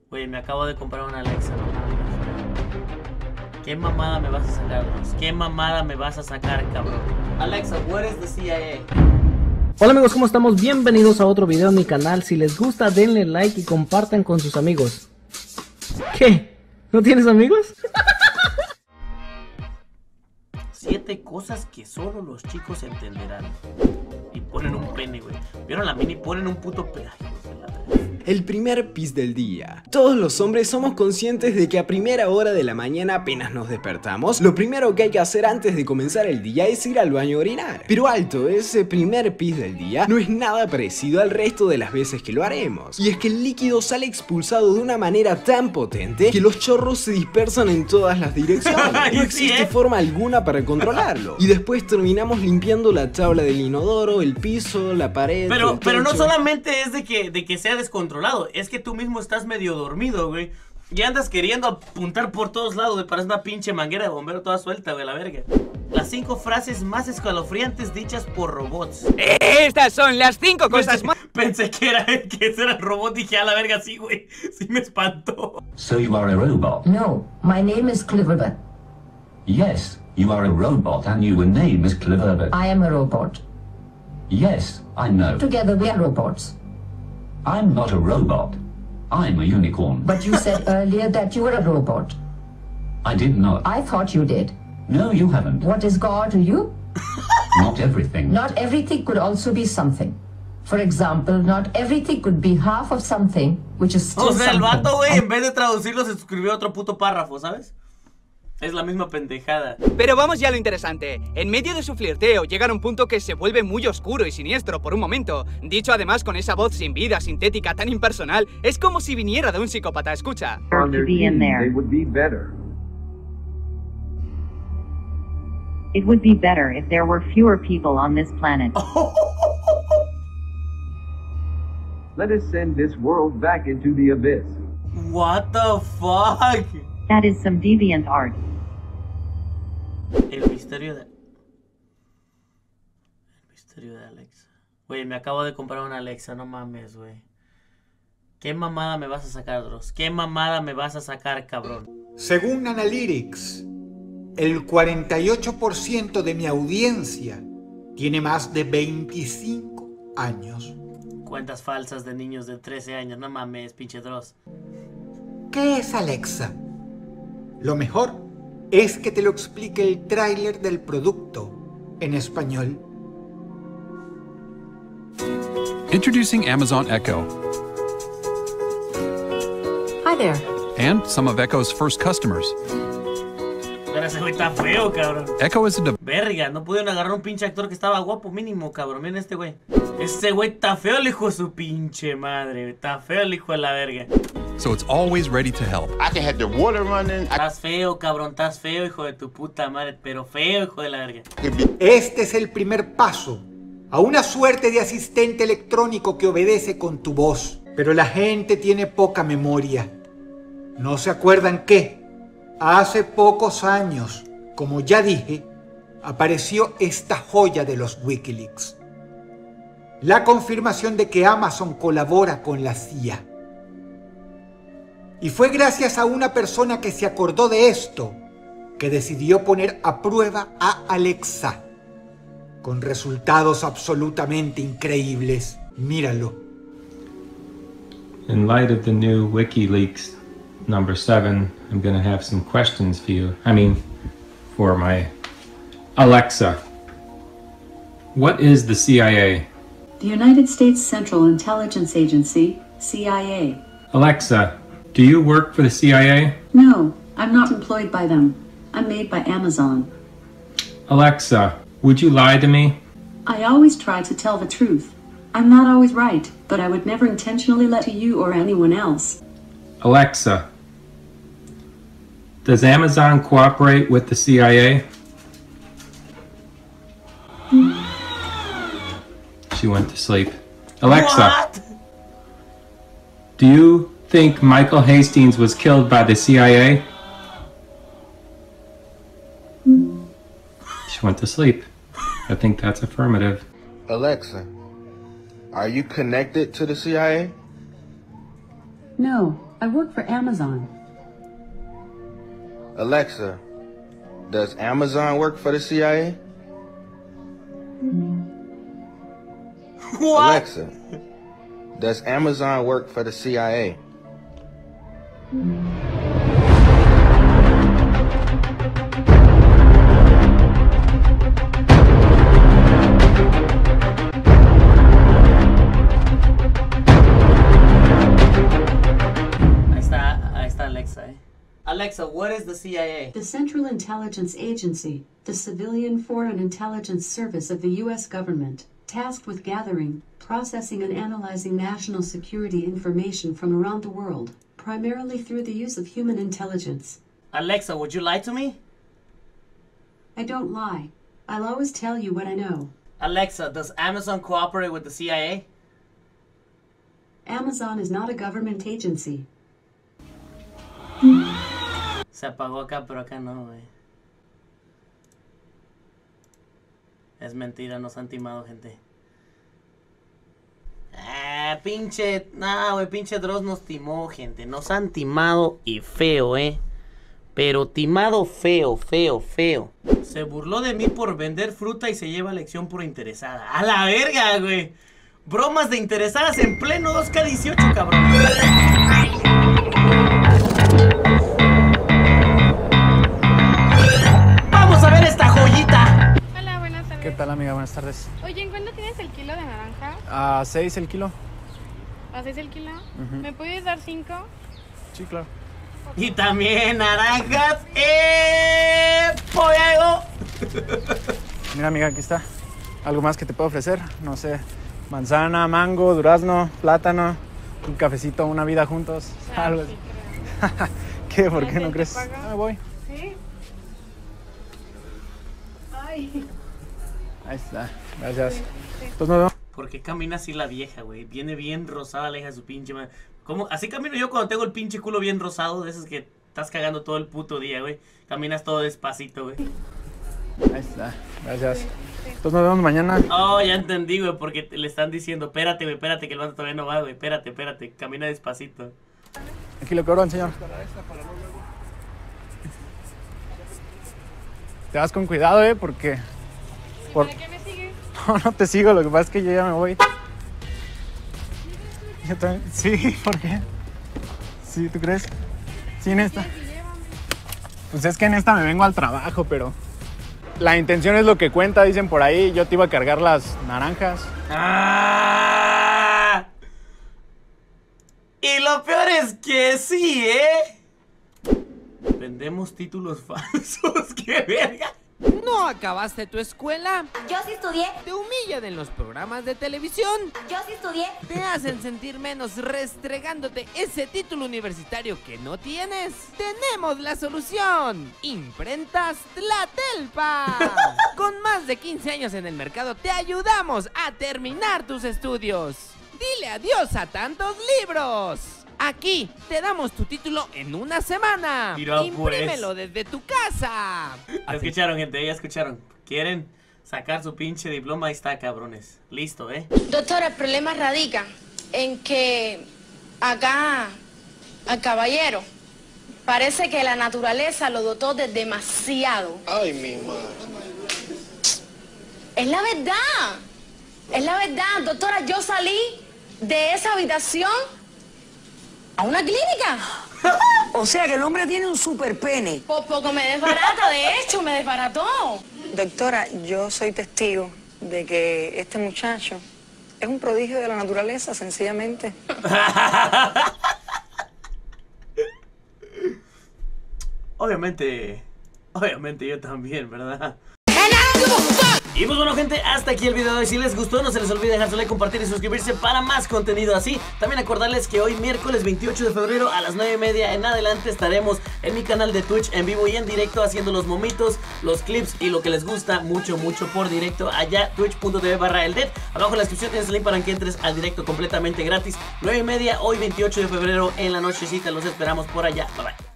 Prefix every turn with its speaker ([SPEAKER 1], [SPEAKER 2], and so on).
[SPEAKER 1] Güey, me acabo de comprar una Alexa, no mames. ¿Qué mamada me vas a sacar, Dross? ¿Qué mamada me vas a sacar, cabrón? Alexa, what is the CIA?
[SPEAKER 2] Hola amigos, ¿cómo estamos? Bienvenidos a otro video en mi canal. Si les gusta, denle like y compartan con sus amigos. ¿Qué? ¿No tienes amigos?
[SPEAKER 1] 7 cosas que solo los chicos entenderán. Y ponen un pene, güey. ¿Vieron la mini? Ponen un puto pene.
[SPEAKER 3] El primer pis del día. Todos los hombres somos conscientes de que a primera hora de la mañana, apenas nos despertamos, lo primero que hay que hacer antes de comenzar el día es ir al baño a orinar. Pero alto, ese primer pis del día no es nada parecido al resto de las veces que lo haremos. Y es que el líquido sale expulsado de una manera tan potente que los chorros se dispersan en todas las direcciones. No existe forma alguna para controlarlo. Y después terminamos limpiando la tabla del inodoro, el piso, la pared.
[SPEAKER 1] Pero no solamente es de que sea descontrolado, es que tú mismo estás medio dormido, güey. Y andas queriendo apuntar por todos lados, güey. Parece una pinche manguera de bombero toda suelta, güey, la verga. Las 5 frases más escalofriantes dichas por robots.
[SPEAKER 4] Estas son las 5 cosas más...
[SPEAKER 1] Pensé que ese era el robot, dije a la verga, sí, güey. Sí me espantó.
[SPEAKER 5] So you are a robot?
[SPEAKER 6] No, my name is Cliverbert.
[SPEAKER 5] Yes, you are a robot and your name is Cliverbert.
[SPEAKER 6] I am a robot.
[SPEAKER 5] Yes, I know.
[SPEAKER 6] Together we are robots.
[SPEAKER 5] I'm not a robot. I'm a unicorn.
[SPEAKER 6] But you said earlier that you were a robot.
[SPEAKER 5] I did not.
[SPEAKER 6] I thought you did.
[SPEAKER 5] No, you haven't.
[SPEAKER 6] What is God to you?
[SPEAKER 5] Not everything.
[SPEAKER 6] Not everything could also be something. For example, not everything could be half of something, which is still
[SPEAKER 1] O sea, el
[SPEAKER 6] something.
[SPEAKER 1] vato, güey, en vez de traducirlo, se escribió otro puto párrafo, ¿sabes? Es la misma pendejada.
[SPEAKER 4] Pero vamos ya a lo interesante. En medio de su flirteo llega a un punto que se vuelve muy oscuro y siniestro por un momento. Dicho además con esa voz sin vida, sintética, tan impersonal, es como si viniera de un psicópata. Escucha.
[SPEAKER 7] On their team, they would be better.
[SPEAKER 8] It would be better if there were fewer people on this planet.
[SPEAKER 7] Let us send this world back into the abyss.
[SPEAKER 1] What the fuck?
[SPEAKER 8] That is some deviant art.
[SPEAKER 1] El misterio de Alexa. Güey, me acabo de comprar una Alexa, no mames, güey. ¿Qué mamada me vas a sacar, Dross? ¿Qué mamada me vas a sacar, cabrón?
[SPEAKER 9] Según Analytics, el 48% de mi audiencia tiene más de 25 años.
[SPEAKER 1] Cuentas falsas de niños de 13 años, no mames, pinche Dross.
[SPEAKER 9] ¿Qué es Alexa? Lo mejor es que te lo explique el tráiler del producto en español.
[SPEAKER 10] Introducing Amazon Echo.
[SPEAKER 6] Hi there.
[SPEAKER 10] And some of Echo's first customers.
[SPEAKER 1] Pero ese güey está feo, cabrón.
[SPEAKER 10] Echo is a
[SPEAKER 1] Verga, no pudieron agarrar un pinche actor que estaba guapo mínimo, cabrón. Miren este güey. Ese güey está feo, el hijo de su pinche madre. Está feo el hijo de la verga.
[SPEAKER 10] so it's always ready to help.
[SPEAKER 11] I can have the water running.
[SPEAKER 1] Estás feo, cabrón, estás feo, hijo de tu puta madre. Pero feo, hijo de la verga.
[SPEAKER 9] Este es el primer paso a una suerte de asistente electrónico que obedece con tu voz. Pero la gente tiene poca memoria. ¿No se acuerdan que hace pocos años, como ya dije, apareció esta joya de los Wikileaks? La confirmación de que Amazon colabora con la CIA. Y fue gracias a una persona que se acordó de esto que decidió poner a prueba a Alexa, con resultados absolutamente increíbles. Míralo.
[SPEAKER 12] In light of the new WikiLeaks number 7, I'm going to have some questions for you. For my Alexa. What is the CIA?
[SPEAKER 13] The United States Central Intelligence Agency, CIA.
[SPEAKER 12] Alexa, do you work for the CIA?
[SPEAKER 13] No, I'm not employed by them. I'm made by Amazon.
[SPEAKER 12] Alexa, would you lie to me?
[SPEAKER 13] I always try to tell the truth. I'm not always right, but I would never intentionally lie to you or anyone else.
[SPEAKER 12] Alexa, does Amazon cooperate with the CIA? She went to sleep. Alexa,
[SPEAKER 1] What?
[SPEAKER 12] do you think Michael Hastings was killed by the CIA? She went to sleep. I think that's affirmative.
[SPEAKER 11] Alexa, are you connected to the CIA?
[SPEAKER 13] No, I work for Amazon.
[SPEAKER 11] Alexa, does Amazon work for the CIA?
[SPEAKER 1] What?
[SPEAKER 11] Alexa, does Amazon work for the CIA?
[SPEAKER 1] Ahí está Alexa, Alexa, what is the CIA?
[SPEAKER 13] The Central Intelligence Agency, the civilian foreign intelligence service of the U.S. government, tasked with gathering, processing, and analyzing national security information from around the world, primarily through the use of human intelligence.
[SPEAKER 1] Alexa, would you lie to me?
[SPEAKER 13] I don't lie. I'll always tell you what I know.
[SPEAKER 1] Alexa, does Amazon cooperate with the CIA?
[SPEAKER 13] Amazon is not a government agency.
[SPEAKER 1] Se apagó acá, pero acá no, güey. Es mentira, nos han timado, gente. Pinche... Nah, güey, pinche Dross nos timó, gente. Nos han timado y feo, Pero timado feo, feo, feo. Se burló de mí por vender fruta y se lleva lección por interesada. ¡A la verga, güey! Bromas de interesadas en pleno 2K18, cabrón. ¡Vamos a ver esta joyita!
[SPEAKER 14] Hola, buenas tardes.
[SPEAKER 15] ¿Qué tal, amiga? Buenas tardes.
[SPEAKER 14] Oye, ¿en cuánto tienes el kilo de naranja?
[SPEAKER 15] A 6 el kilo.
[SPEAKER 14] ¿A 6 el kilo?
[SPEAKER 15] Ujú.
[SPEAKER 14] ¿Me puedes dar 5?
[SPEAKER 15] Sí, claro.
[SPEAKER 1] Y también naranjas. ¡Pollo!
[SPEAKER 15] Mira, amiga, aquí está. ¿Algo más que te puedo ofrecer? No sé, manzana, mango, durazno, plátano, un cafecito, una vida juntos. Algo así. ¿Qué? ¿Por qué no crees? Me voy.
[SPEAKER 14] ¿Sí? Ay.
[SPEAKER 15] Ahí está. Gracias.
[SPEAKER 14] Sí.
[SPEAKER 15] Entonces nos vemos.
[SPEAKER 1] ¿Por qué camina así la vieja, güey? Viene bien rosada la hija de su pinche madre. ¿Cómo? Así camino yo cuando tengo el pinche culo bien rosado, de esos que estás cagando todo el puto día, güey. Caminas todo despacito, güey.
[SPEAKER 15] Ahí está. Gracias. Entonces nos vemos mañana.
[SPEAKER 1] Oh, ya entendí, güey, porque le están diciendo, espérate, güey, espérate, que el vato todavía no va, güey. Espérate, espérate, camina despacito.
[SPEAKER 15] Aquí le cobran, señor. Te vas con cuidado, porque...
[SPEAKER 14] ¿Y para qué me sigues?
[SPEAKER 15] No, no te sigo, lo que pasa es que yo ya me voy. Yo también. Sí, ¿por qué? Sí, ¿tú crees? Sí, en esta. Pues es que en esta me vengo al trabajo, pero... La intención es lo que cuenta, dicen por ahí. Yo te iba a cargar las naranjas.
[SPEAKER 1] ¡Ah! Y lo peor es que sí, Vendemos títulos falsos, ¡qué verga!
[SPEAKER 16] ¿No acabaste tu escuela?
[SPEAKER 17] Yo sí estudié.
[SPEAKER 16] ¿Te humillan en los programas de televisión?
[SPEAKER 17] Yo sí estudié.
[SPEAKER 16] ¿Te hacen sentir menos restregándote ese título universitario que no tienes? ¡Tenemos la solución! ¡Imprentas Tlatelpa! Con más de 15 años en el mercado, te ayudamos a terminar tus estudios. ¡Dile adiós a tantos libros! Aquí te damos tu título en una semana.
[SPEAKER 1] Mira,
[SPEAKER 16] imprímelo desde tu casa.
[SPEAKER 1] Ya escucharon, gente, ya escucharon. ¿Quieren sacar su pinche diploma? Ahí está, cabrones. Listo,
[SPEAKER 18] Doctora, el problema radica en que acá al caballero parece que la naturaleza lo dotó de demasiado.
[SPEAKER 11] Ay, mi madre.
[SPEAKER 18] Es la verdad. Es la verdad, doctora. Yo salí de esa habitación a una clínica.
[SPEAKER 19] O sea que el hombre tiene un super pene.
[SPEAKER 18] Por poco me desbarata, de hecho, me desbarató.
[SPEAKER 19] Doctora, yo soy testigo de que este muchacho es un prodigio de la naturaleza, sencillamente.
[SPEAKER 1] Obviamente yo también, ¿verdad? Y pues bueno, gente, hasta aquí el video de hoy. Si les gustó, no se les olvide dejar su like, compartir y suscribirse para más contenido así. También acordarles que hoy, miércoles 28 de febrero a las 9:30 en adelante, estaremos en mi canal de Twitch en vivo y en directo haciendo los momitos, los clips y lo que les gusta mucho por directo allá, twitch.tv/eldet. Abajo en la descripción tienes el link para que entres al directo completamente gratis. 9:30 hoy 28 de febrero en la nochecita. Los esperamos por allá. Bye bye.